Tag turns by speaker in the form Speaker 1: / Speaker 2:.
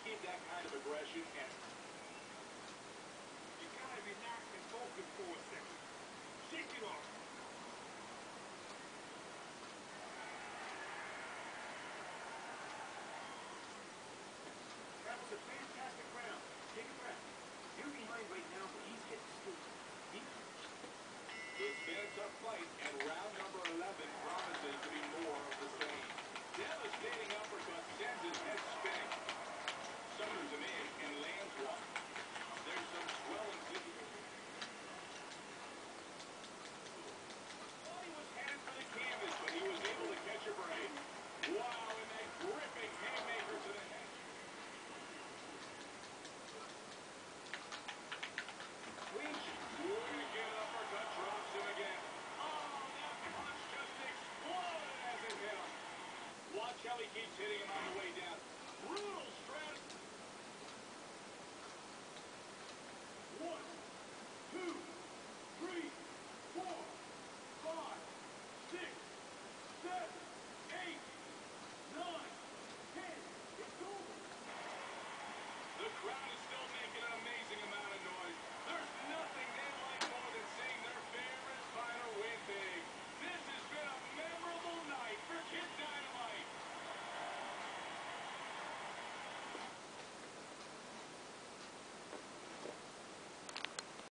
Speaker 1: give that kind of aggression, and
Speaker 2: You gotta relax and focus for a second. Shake it off.
Speaker 1: that was a fantastic round. Take a breath. You're behind right now, but he's getting stupid. It's been a tough fight, and round number 11 promises to be more of the same. Devastating uppercut sends his head spinning. Summers him in and lands one. There's some swelling to the... Thought he was headed for the canvas, but he was able to catch a break. Wow, and that gripping haymaker to the head. Wicked uppercut drops him again. Oh, that punch just exploded as it hit him. Watch how he keeps hitting him on the way down. Brutal